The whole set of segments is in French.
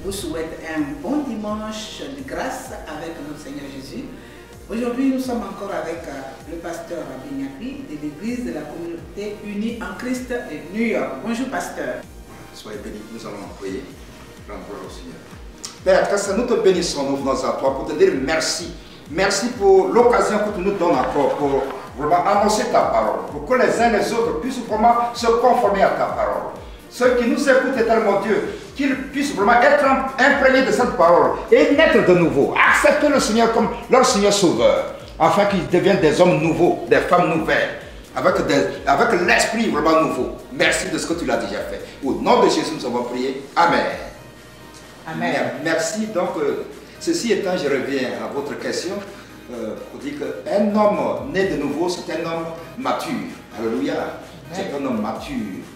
vous souhaite un bon dimanche de grâce avec notre Seigneur Jésus. Aujourd'hui, nous sommes encore avec le pasteur Abignappi de l'église de la communauté unie en Christ de New York. Bonjour pasteur. Soyez bénis, nous allons prier. Rendre gloire au Seigneur. Père, grâce à nous te bénissons, nous venons à toi pour te dire merci. Merci pour l'occasion que tu nous donnes encore pour vraiment annoncer ta parole, pour que les uns et les autres puissent vraiment se conformer à ta parole. Ceux qui nous écoutent, éternellement Dieu, qu'ils puissent vraiment être imprégnés de cette parole et naître de nouveau, accepter le Seigneur comme leur Seigneur Sauveur, afin qu'ils deviennent des hommes nouveaux, des femmes nouvelles, avec l'esprit vraiment nouveau. Merci de ce que tu l'as déjà fait. Au nom de Jésus, nous avons prié. Amen. Amen. Merci. Donc, ceci étant, je reviens à votre question pour dire qu'un homme né de nouveau, c'est un homme mature. Alléluia. C'est un homme mature.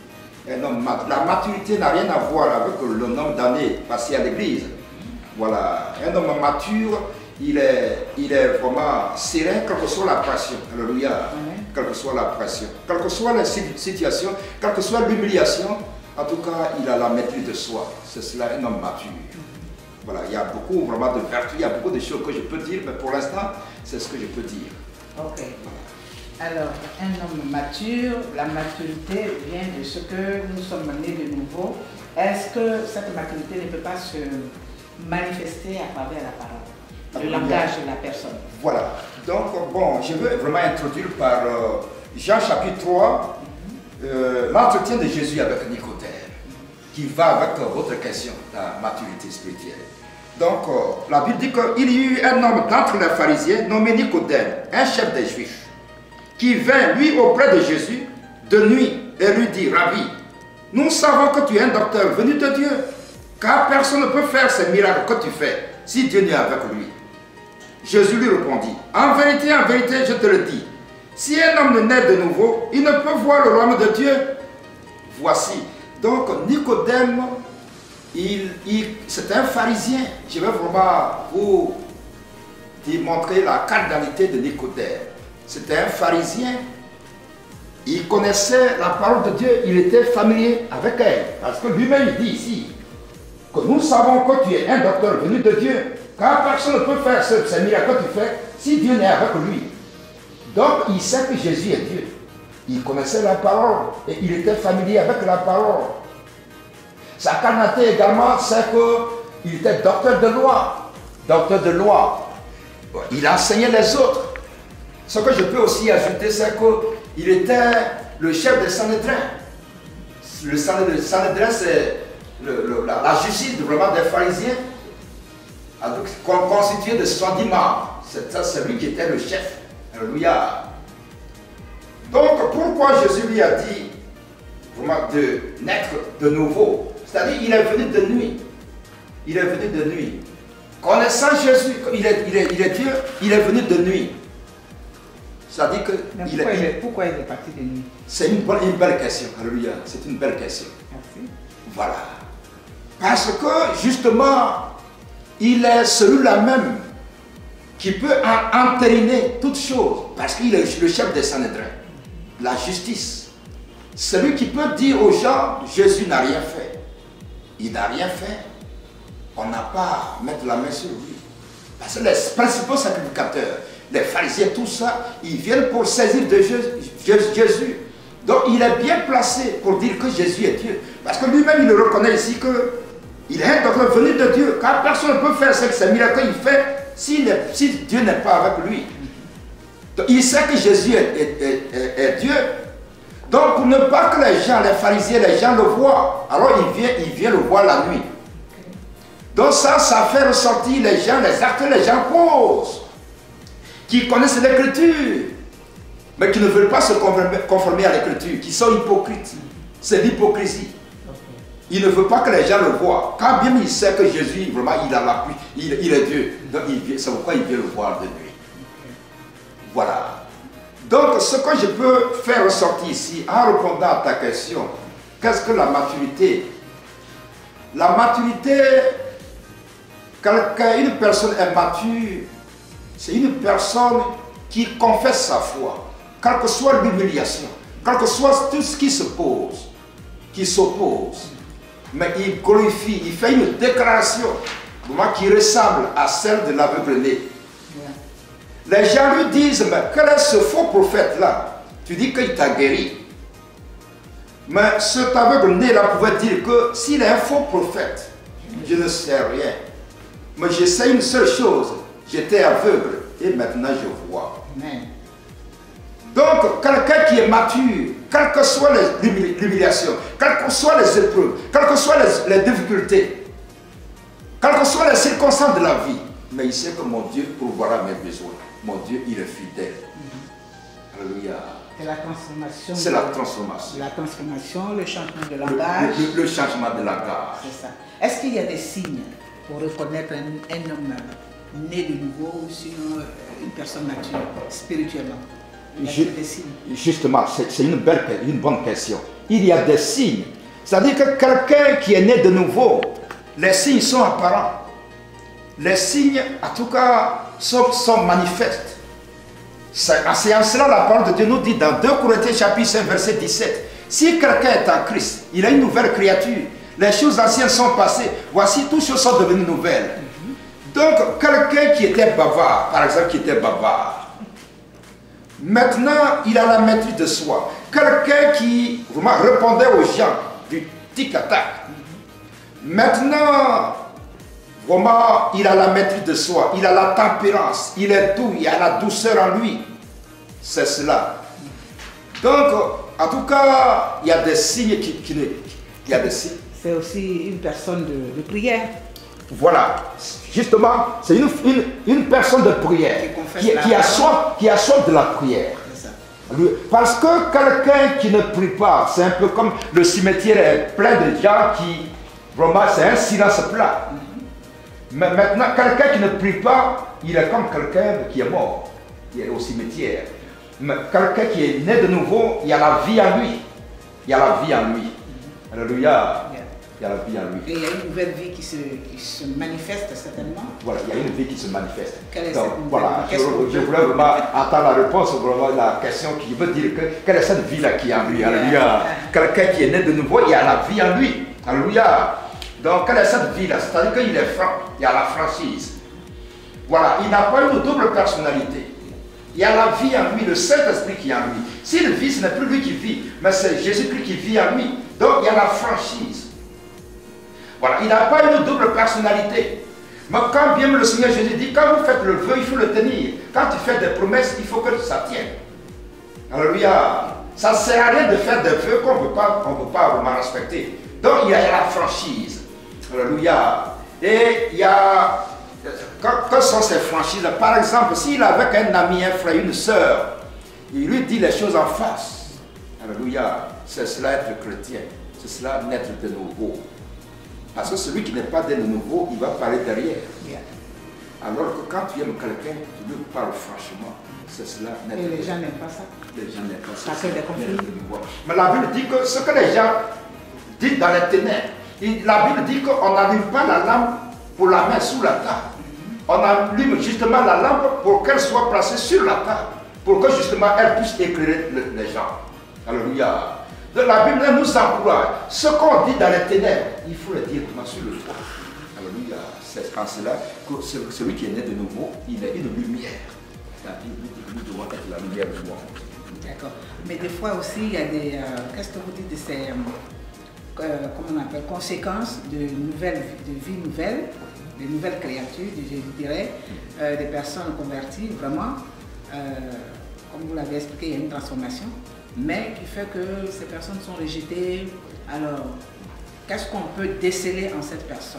La maturité n'a rien à voir avec le nombre d'années passées à l'église. Voilà. Un homme mature, il est vraiment serein, quelle que soit la pression. Alléluia. Quelle que soit la pression, quelle que soit la situation, quelle que soit l'humiliation, en tout cas, il a la maîtrise de soi. C'est cela, un homme mature. Voilà, il y a beaucoup vraiment de vertus, il y a beaucoup de choses que je peux dire, mais pour l'instant, c'est ce que je peux dire. Ok. Alors, un homme mature, la maturité vient de ce que nous sommes nés de nouveau. Est-ce que cette maturité ne peut pas se manifester à travers la parole, le langage de la personne? Voilà. Donc, bon, je veux vraiment introduire par Jean chapitre 3, l'entretien de Jésus avec Nicodème, qui va avec votre question, la maturité spirituelle. Donc, la Bible dit qu'il y eut un homme d'entre les pharisiens nommé Nicodème, un chef des Juifs, qui vint, lui, auprès de Jésus, de nuit, et lui dit, Rabbi, nous savons que tu es un docteur venu de Dieu, car personne ne peut faire ces miracles que tu fais, si Dieu n'est avec lui. Jésus lui répondit, en vérité, je te le dis, si un homme ne naît de nouveau, il ne peut voir le royaume de Dieu. Voici. Donc, Nicodème, c'est un pharisien. Je vais vraiment vous démontrer la cardinalité de Nicodème. C'était un pharisien. Il connaissait la parole de Dieu, il était familier avec elle. Parce que lui-même, il dit ici, que nous savons que tu es un docteur venu de Dieu, car personne ne peut faire ces miracles que tu fais si Dieu n'est avec lui. Donc il sait que Jésus est Dieu. Il connaissait la parole et il était familier avec la parole. Sa carnalité également, c'est qu'il était docteur de loi. Docteur de loi. Il enseignait les autres. Ce que je peux aussi ajouter, c'est qu'il était le chef des Sanhédrin. Le Sanhédrin, c'est la justice vraiment des pharisiens, constitué de 70 membres. C'est lui qui était le chef. Alléluia. Donc, pourquoi Jésus lui a dit vraiment de naître de nouveau? C'est-à-dire, il est venu de nuit. Il est venu de nuit. Connaissant Jésus, il est Dieu, il est venu de nuit. C'est-à-dire que... Pourquoi il est parti de nuit? C'est une belle question. Alléluia. C'est une belle question. Merci. Voilà. Parce que, justement, il est celui-là même qui peut entériner toutes choses, parce qu'il est le chef des Sanhédrins, la justice. Celui qui peut dire aux gens, Jésus n'a rien fait. Il n'a rien fait. On n'a pas à mettre la main sur lui. Parce que les principaux sacrificateurs, les pharisiens, tout ça, ils viennent pour saisir de Jésus. Donc il est bien placé pour dire que Jésus est Dieu. Parce que lui-même, il le reconnaît ici qu'il est un docteur venu de Dieu. Car personne ne peut faire ces miracles qu'il fait si Dieu n'est pas avec lui. Donc, il sait que Jésus est Dieu. Donc pour ne pas que les gens, les pharisiens, les gens le voient, alors il vient le voir la nuit. Donc ça fait ressortir les gens, les actes, les gens posent, qui connaissent l'écriture, mais qui ne veulent pas se conformer à l'écriture, qui sont hypocrites. C'est l'hypocrisie. Il ne veut pas que les gens le voient. Quand bien il sait que Jésus, vraiment, il a l'appui, il est Dieu. Donc c'est pourquoi il vient le voir de nuit. Voilà. Donc ce que je peux faire ressortir ici, en répondant à ta question, qu'est-ce que la maturité? La maturité, quand une personne est mature, c'est une personne qui confesse sa foi, quelle que soit l'humiliation, quel que soit tout ce qui se pose, qui s'oppose. mais il glorifie, il fait une déclaration qui ressemble à celle de l'aveugle-né. Les gens lui disent, mais quel est ce faux prophète-là? Tu dis qu'il t'a guéri. Mais cet aveugle-né-là pouvait dire que s'il est un faux prophète, je ne sais rien. Mais je sais une seule chose, j'étais aveugle et maintenant je vois. Amen. Donc, quelqu'un qui est mature, quelle que soit l'humiliation, quelles que soient les épreuves, quelles que soient les difficultés, quelles que soient les circonstances de la vie, mais il sait que mon Dieu pourvoira mes besoins. Mon Dieu, il est fidèle. Alléluia. C'est la transformation. C'est la transformation. La transformation, le changement de langage. Le changement de langage. C'est ça. Est-ce qu'il y a des signes pour reconnaître un homme né de nouveau ou sinon une personne mature spirituellement? Il y a des signes. Justement, c'est une bonne question. Il y a des signes. C'est-à-dire que quelqu'un qui est né de nouveau, les signes sont apparents. Les signes, en tout cas, sont manifestes. C'est en cela la parole de Dieu nous dit dans 2 Corinthiens chapitre 5 verset 17. Si quelqu'un est en Christ, il a une nouvelle créature. Les choses anciennes sont passées. Voici, toutes choses sont devenues nouvelles. Donc, quelqu'un qui était bavard, par exemple, qui était bavard, maintenant, il a la maîtrise de soi. Quelqu'un qui vraiment répondait aux gens du tic-tac. Maintenant, vraiment, il a la maîtrise de soi, il a la tempérance, il est doux, il a la douceur en lui. C'est cela. Donc, en tout cas, il y a des signes il y a des signes. C'est aussi une personne de prière. Voilà. Justement, c'est une personne de prière qui a soif de la prière. Parce que quelqu'un qui ne prie pas, c'est un peu comme le cimetière est plein de gens qui, vraiment, c'est un silence plat. Mais maintenant, quelqu'un qui ne prie pas, il est comme quelqu'un qui est mort. Il est au cimetière. Mais quelqu'un qui est né de nouveau, il y a la vie en lui. Il y a la vie en lui. Alléluia. Il y a la vie en lui. Et il y a une nouvelle vie qui se manifeste certainement. Voilà, il y a une vie qui se manifeste. Quelle est donc, cette voilà, je voulais vraiment attendre la réponse, vraiment la question qui veut dire que quelle est cette vie-là qui est en lui. Alléluia. Quelqu'un qui est né de nouveau, il y a la vie en lui. Alléluia. Donc, quelle est cette vie-là? C'est-à-dire qu'il est franc, il y a la franchise. Voilà, il n'a pas une double personnalité. Il y a la vie en lui, le Saint-Esprit qui est en lui. S'il vit, ce n'est plus lui qui vit, mais c'est Jésus-Christ qui vit en lui. Donc, il y a la franchise. Voilà, il n'a pas une double personnalité. Mais quand bien le Seigneur Jésus dit, quand vous faites le vœu, il faut le tenir. Quand tu fais des promesses, il faut que ça tienne. Alléluia. Ça ne sert à rien de faire des vœux qu'on ne peut pas vraiment respecter. Donc, il y a la franchise. Alléluia. Et il y a... Que sont ces franchises? Par exemple, s'il est avec un ami, un frère, une soeur, il lui dit les choses en face. Alléluia. C'est cela être chrétien. C'est cela naître de nouveau. Parce que celui qui n'est pas de nouveau, il va parler derrière. Alors que quand tu aimes quelqu'un, tu lui parles franchement. C'est cela naître de nouveau. Et les gens n'aiment pas ça. Les gens n'aiment pas ça. Ça fait des conflits. Mais la Bible dit que ce que les gens disent dans les ténèbres, la Bible dit qu'on n'allume pas la lampe pour la mettre sous la table. On allume justement la lampe pour qu'elle soit placée sur la table, pour que justement elle puisse éclairer les gens. Alléluia. Donc la Bible nous encourage. Ce qu'on dit dans les ténèbres, il faut le dire sur le toit. Alléluia. C'est en cela que celui qui est né de nouveau, il est une lumière. La Bible dit que nous devons être la lumière du monde. D'accord. Mais des fois aussi, il y a des... qu'est-ce que vous dites de ces... comment on appelle, conséquences de vie nouvelle, de nouvelles créatures, je dirais, des personnes converties, vraiment, comme vous l'avez expliqué, il y a une transformation, mais qui fait que ces personnes sont rejetées. Alors, qu'est-ce qu'on peut déceler en cette personne?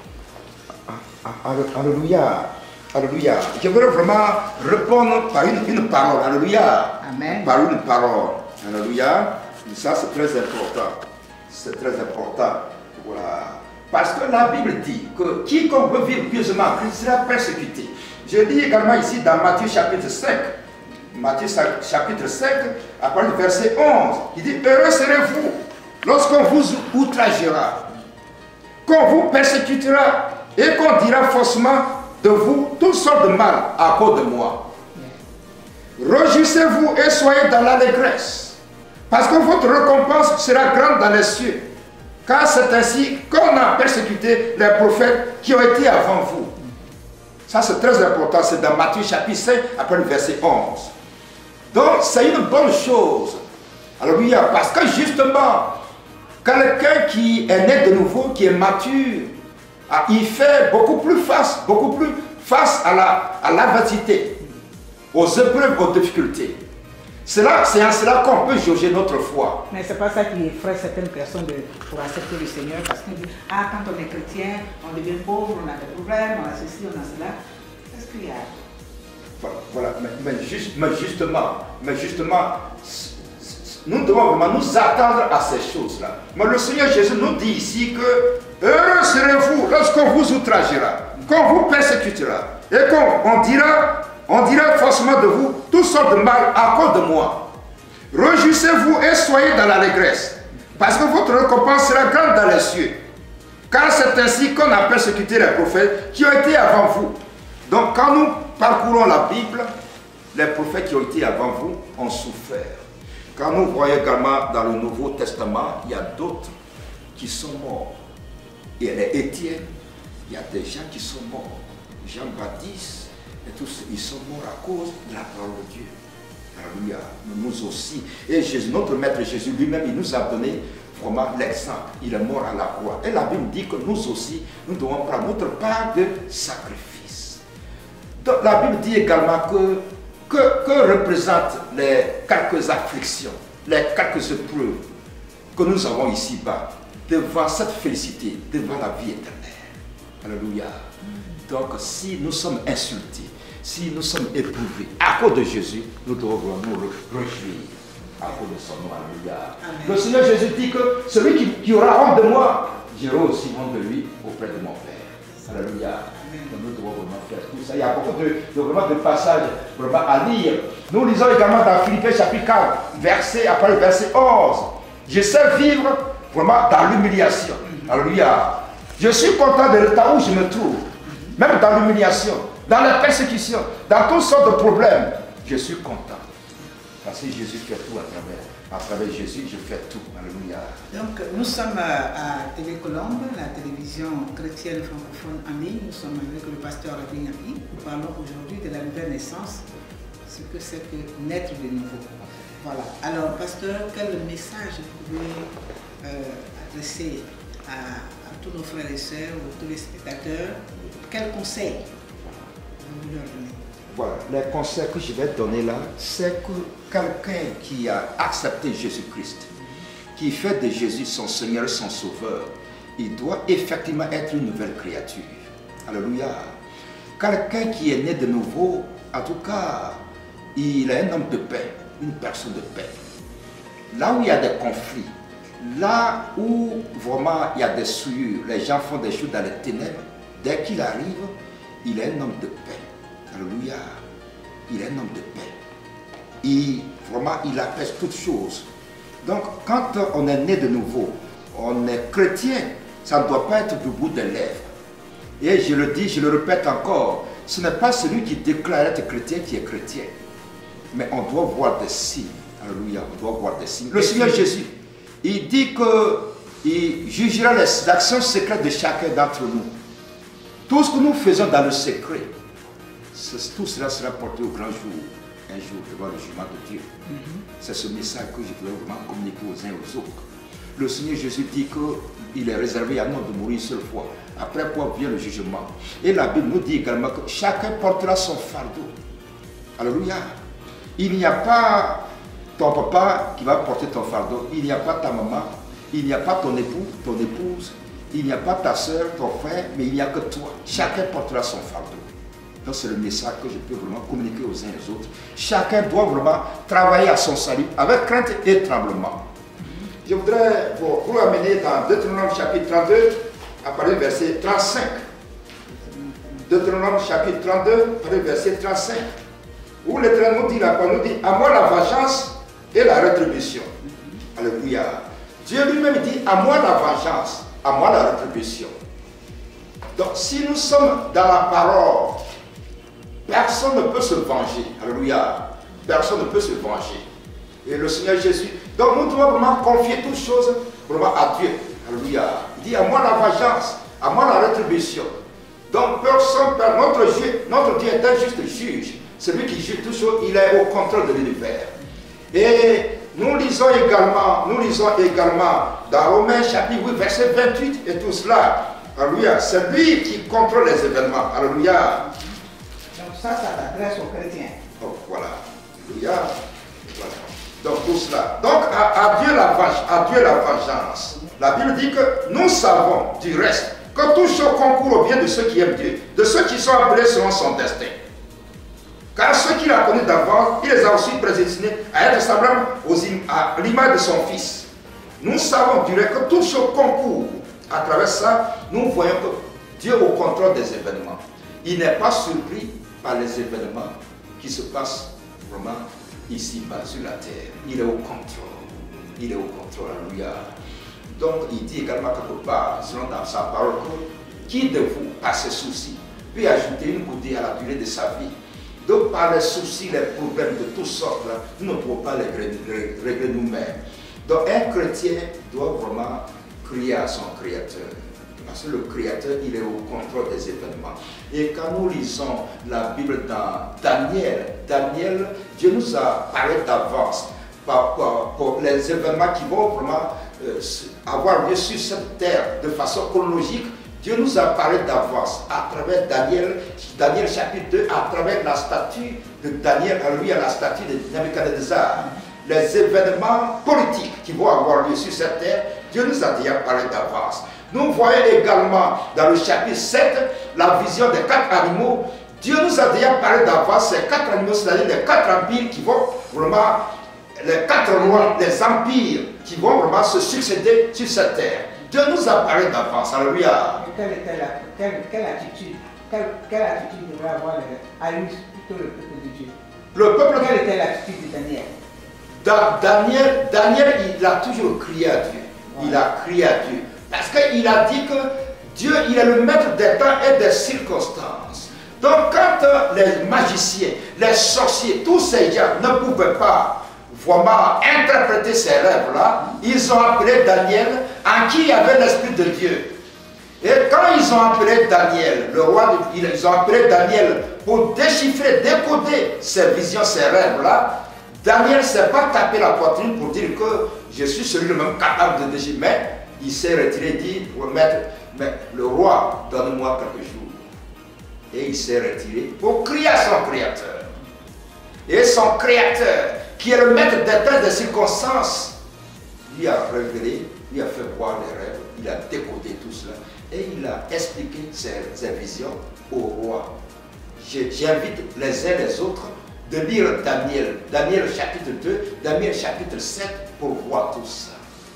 Alléluia. Alléluia. Je voudrais vraiment répondre par une parole. Alléluia. Amen. Par une parole. Alléluia. Ça, c'est très important. C'est très important. Voilà. Parce que la Bible dit que quiconque veut vivre pieusement en Christ sera persécuté. Je lis également ici dans Matthieu chapitre 5. Matthieu chapitre 5, à partir du verset 11. Il dit, heureux serez-vous lorsqu'on vous outragera, qu'on vous persécutera et qu'on dira faussement de vous toutes sortes de mal à cause de moi. Réjouissez-vous et soyez dans l'allégresse, parce que votre récompense sera grande dans les cieux, car c'est ainsi qu'on a persécuté les prophètes qui ont été avant vous. Ça c'est très important, c'est dans Matthieu chapitre 5, après le verset 11. Donc c'est une bonne chose. Alléluia, parce que justement, quelqu'un qui est né de nouveau, qui est mature, il fait beaucoup plus face à l'adversité, aux épreuves, aux difficultés. C'est en cela qu'on peut jauger notre foi. Mais c'est pas ça qui effraie certaines personnes pour accepter le Seigneur, parce qu'on dit, ah, quand on est chrétien, on devient pauvre, on a des problèmes, on a ceci, on a cela. Qu'est-ce qu'il y a? Voilà, mais justement, nous devons vraiment nous attendre à ces choses-là. Mais le Seigneur Jésus nous dit ici que heureux serez-vous lorsqu'on vous outragera, qu'on vous persécutera, et on dira forcément de vous toutes sortes de mal à cause de moi. Réjouissez-vous et soyez dans l'allégresse, parce que votre récompense sera grande dans les cieux. Car c'est ainsi qu'on a persécuté les prophètes qui ont été avant vous. Donc quand nous parcourons la Bible, les prophètes qui ont été avant vous ont souffert. Quand nous voyons également dans le Nouveau Testament, il y a d'autres qui sont morts. Il y a les Étienne, il y a des gens qui sont morts. Jean-Baptiste, et tous, ils sont morts à cause de la parole de Dieu. Alléluia. Nous aussi. Et Jésus, notre Maître Jésus lui-même, il nous a donné vraiment l'exemple. Il est mort à la croix. Et la Bible dit que nous aussi, nous devons prendre notre part de sacrifice. Donc la Bible dit également que représentent les quelques afflictions, les quelques épreuves que nous avons ici-bas, devant cette félicité, devant la vie éternelle. Alléluia. Donc si nous sommes insultés, si nous sommes éprouvés à cause de Jésus, nous devons nous réjouir à cause de son nom. Alléluia. Le Seigneur Jésus dit que celui qui aura honte de moi, j'aurai aussi honte de lui auprès de mon Père. Alléluia. Nous devons vraiment faire tout ça. Il y a beaucoup de passages vraiment à lire. Nous lisons également dans Philippiens chapitre 4, après le verset 11. Je sais vivre vraiment dans l'humiliation. Alléluia. Je suis content de l'état où je me trouve. Même dans l'humiliation, dans la persécution, dans toutes sortes de problèmes. Je suis content. Parce que Jésus fait tout à travers Jésus, je fais tout. Alléluia. Donc, nous sommes à TV Colombe, la télévision chrétienne francophone en ligne. Nous sommes avec le pasteur Rabin Yapi. Nous parlons aujourd'hui de la nouvelle naissance, ce que c'est que naître de nouveau. Voilà. Alors, pasteur, quel message vous pouvez adresser à tous nos frères et sœurs, aux téléspectateurs? Quels conseils vous leur donnez? Voilà, les conseils que je vais donner là, c'est que quelqu'un qui a accepté Jésus-Christ, qui fait de Jésus son Seigneur, son Sauveur, il doit effectivement être une nouvelle créature. Alléluia. Quelqu'un qui est né de nouveau, en tout cas, il est un homme de paix, une personne de paix. Là où il y a des conflits, là où vraiment il y a des souillures, les gens font des choses dans les ténèbres, dès qu'il arrive, il est un homme de paix. Alléluia. Il est un homme de paix. Et vraiment, il apaise toutes choses. Donc, quand on est né de nouveau, on est chrétien, ça ne doit pas être du bout des lèvres. Et je le dis, je le répète encore, ce n'est pas celui qui déclare être chrétien qui est chrétien. Mais on doit voir des signes. Alléluia, on doit voir des signes. Le Seigneur Jésus, il dit qu'il jugera les actions secrètes de chacun d'entre nous. Tout ce que nous faisons dans le secret, tout cela sera porté au grand jour, un jour devant le jugement de Dieu. C'est ce message que je voulais vraiment communiquer aux uns et aux autres. Le Seigneur Jésus dit qu'il est réservé à nous de mourir une seule fois. Après quoi vient le jugement. Et la Bible nous dit également que chacun portera son fardeau. Alléluia. Il n'y a pas ton papa qui va porter ton fardeau. Il n'y a pas ta maman. Il n'y a pas ton époux, ton épouse. Il n'y a pas ta soeur, ton frère, mais il n'y a que toi. Chacun portera son fardeau. Donc c'est le message que je peux vraiment communiquer aux uns et aux autres. Chacun doit vraiment travailler à son salut avec crainte et tremblement. Je voudrais vous amener dans Deutéronome chapitre 32, à partir du verset 35. Deutéronome chapitre 32, à partir du verset 35. Où l'Éternel nous dit, la parole nous dit, à moi la vengeance et la rétribution. Alléluia. Dieu lui-même dit, à moi la vengeance, à moi la rétribution. Donc si nous sommes dans la parole, personne ne peut se venger. Alléluia. Personne ne peut se venger. Et le Seigneur Jésus. Donc nous devons vraiment confier toutes choses vraiment à Dieu. Alléluia. Il dit, à moi la vengeance, à moi la rétribution. Donc, personne, notre Dieu est un juste juge. Celui qui juge tout chose, il est au contrôle de l'univers. Et nous lisons également dans Romains chapitre 8, verset 28 et tout cela. Alléluia. C'est lui qui contrôle les événements. Alléluia. Donc ça s'adresse aux chrétiens. Donc voilà. Alléluia. Voilà. Donc tout cela. Donc à Dieu la vengeance. La Bible dit que nous savons du reste que tout chose concourt au bien de ceux qui aiment Dieu, de ceux qui sont appelés selon son destin. Car ceux qu'il a connus d'avance, il les a aussi prédestinés à être semblables à l'image de son Fils. Nous savons du reste que tout chose concourt. À travers ça, nous voyons que Dieu est au contrôle des événements. Il n'est pas surpris par les événements qui se passent vraiment ici-bas sur la terre. Il est au contrôle. Il est au contrôle. Alléluia. Donc, il dit également quelque part, selon dans sa parole, que qui de vous, par ses soucis, peut ajouter une bouteille à la durée de sa vie? Donc, par les soucis, les problèmes de toutes sortes, là, nous ne pouvons pas les régler nous-mêmes. Donc, un chrétien doit vraiment crier à son Créateur. Parce que le Créateur, il est au contrôle des événements. Et quand nous lisons la Bible dans Daniel, Dieu nous a parlé d'avance pour les événements qui vont vraiment avoir lieu sur cette terre de façon chronologique. Dieu nous a parlé d'avance à travers Daniel chapitre 2, à travers la statue de Daniel, à la statue de Nebuchadnezzar. Les événements politiques qui vont avoir lieu sur cette terre, Dieu nous a déjà parlé d'avance. Nous voyons également dans le chapitre 7 la vision des 4 animaux. Dieu nous a déjà parlé d'avance, ces 4 animaux, c'est-à-dire les 4 empires qui vont vraiment, les 4 rois, les empires qui vont vraiment se succéder sur cette terre. Dieu nous a parlé d'avance. Alléluia. Quelle attitude devrait avoir plutôt le peuple de Dieu? Le peuple. Quelle était l'attitude de Daniel? Daniel, il a toujours crié à Dieu. Ouais. Il a crié à Dieu. Parce qu'il a dit que Dieu, il est le maître des temps et des circonstances. Donc quand les magiciens, les sorciers, tous ces gens ne pouvaient pas vraiment interpréter ces rêves-là, ils ont appelé Daniel, en qui il y avait l'Esprit de Dieu. Et quand ils ont appelé Daniel, le roi, ils ont appelé Daniel pour déchiffrer, décoder ces visions, ces rêves-là, Daniel ne s'est pas tapé la poitrine pour dire que je suis celui-même capable de déchiffrer, mais il s'est retiré, dit, mais le roi, donne-moi quelques jours. Et il s'est retiré pour crier à son Créateur. Et son Créateur, qui est le maître des temps et des circonstances, lui a révélé, lui a fait voir les rêves, il a décodé tout cela et il a expliqué ses visions au roi. J'invite les uns les autres de lire Daniel chapitre 2, Daniel chapitre 7 pour voir tout ça.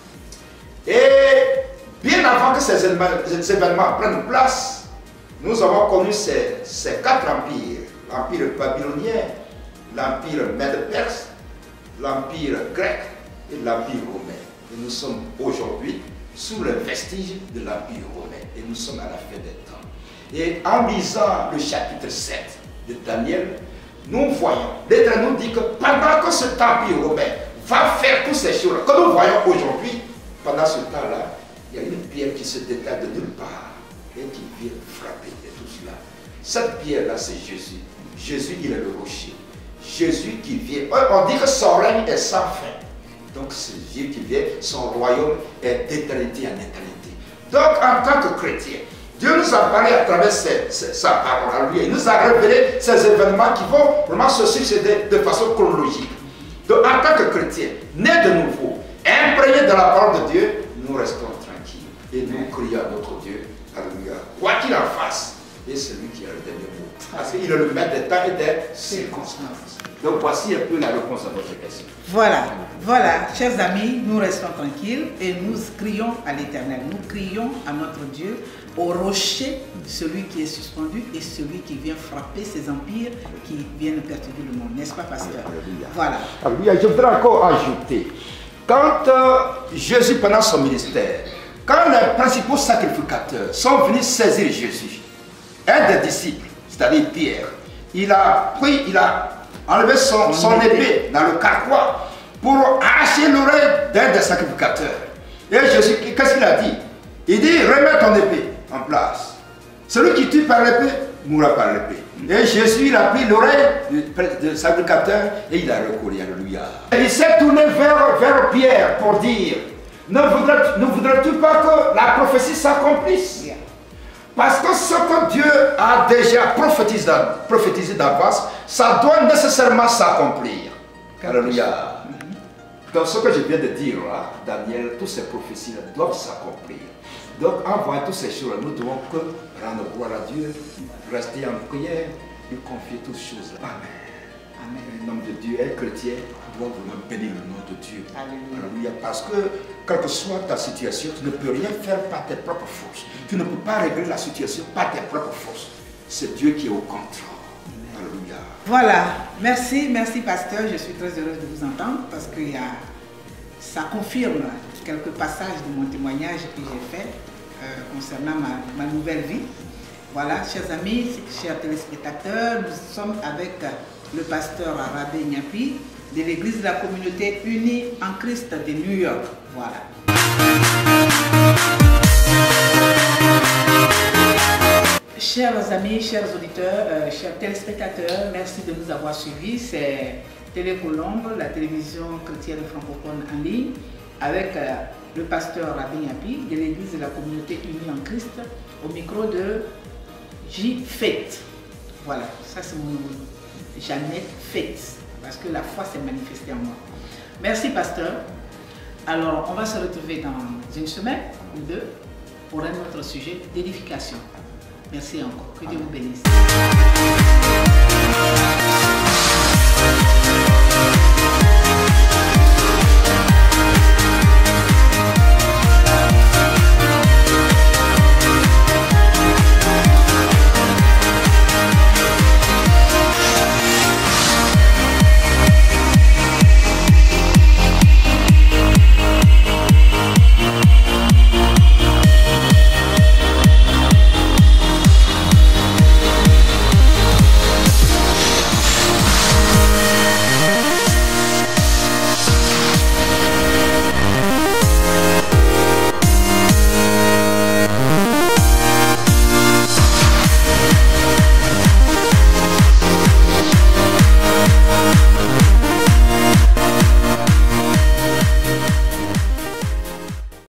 Et bien avant que ces événements prennent place, nous avons connu ces 4 empires. L'empire babylonien, l'empire Mède-Perse, l'empire grec et l'empire romain. Et nous sommes aujourd'hui sous les vestiges de l'empire romain. Et nous sommes à la fin des temps. Et en lisant le chapitre 7 de Daniel, nous voyons, l'Éternel nous dit que pendant que cet empire romain va faire toutes ces choses que nous voyons aujourd'hui, pendant ce temps-là, il y a une pierre qui se détache de nulle part et qui vient frapper et tout cela. Cette pierre-là, c'est Jésus. Jésus, il est le rocher. Jésus qui vient. On dit que son règne est sans fin. Donc c'est Dieu qui vient, son royaume est d'éternité en éternité. Donc en tant que chrétien, Dieu nous a parlé à travers sa parole à lui. Il nous a révélé ces événements qui vont vraiment se succéder de façon chronologique. Donc en tant que chrétien, né de nouveau, imprégné de la parole de Dieu, nous restons tranquilles et nous crions à notre Dieu. Alléluia. Quoi qu'il en fasse, et c'est lui qui a le dernier mot. Parce qu'il est le maître des temps et des circonstances. Donc voici un peu la réponse à votre question. Voilà, chers amis, nous restons tranquilles et nous crions à l'Éternel. Nous crions à notre Dieu, au rocher, celui qui est suspendu et celui qui vient frapper ces empires qui viennent perturber le monde. N'est-ce pas, pasteur? Alléluia. Voilà. Alléluia. Je voudrais encore ajouter, quand Jésus, pendant son ministère, quand les principaux sacrificateurs sont venus saisir Jésus, un des disciples, c'est-à-dire Pierre, il a enlevé son épée dans le carquois pour arracher l'oreille d'un des sacrificateurs. Et Jésus, qu'est-ce qu'il a dit? Il dit, remets ton épée en place. Celui qui tue par l'épée, mourra par l'épée. Et Jésus, il a pris l'oreille du sacrificateur et il a recouru, alléluia. Il s'est tourné vers Pierre pour dire, ne voudrais-tu pas que la prophétie s'accomplisse? Parce que ce que Dieu a déjà prophétisé d'avance, ça doit nécessairement s'accomplir. Alléluia. Donc ce que je viens de dire là, Daniel, toutes ces prophéties doivent s'accomplir. Donc en voyant toutes ces choses, nous devons que rendre gloire à Dieu, rester en prière, lui confier toutes choses. Amen. Amen. Un homme de Dieu, un chrétien, doit vraiment bénir le nom de Dieu. Alléluia. Parce que, quelle que soit ta situation, tu ne peux rien faire par tes propres forces. Tu ne peux pas régler la situation par tes propres forces. C'est Dieu qui est au contrôle. Alléluia. Voilà. Merci, merci pasteur. Je suis très heureuse de vous entendre parce que ça confirme quelques passages de mon témoignage que j'ai fait concernant ma nouvelle vie. Voilà, chers amis, chers téléspectateurs, nous sommes avec le pasteur Rabé Nyapi de l'église de la communauté unie en Christ de New York. Voilà. Chers amis, chers auditeurs, chers téléspectateurs, merci de nous avoir suivis. C'est Télé Colombe, la télévision chrétienne francophone en ligne, avec le pasteur Rabé Nyapi de l'église de la communauté unie en Christ, au micro de J. Faith. Voilà, ça c'est mon nom. Jeannette Faith, parce que la foi s'est manifestée en moi. Merci pasteur. Alors, on va se retrouver dans une semaine ou deux pour un autre sujet d'édification. Merci encore. Que Dieu vous bénisse.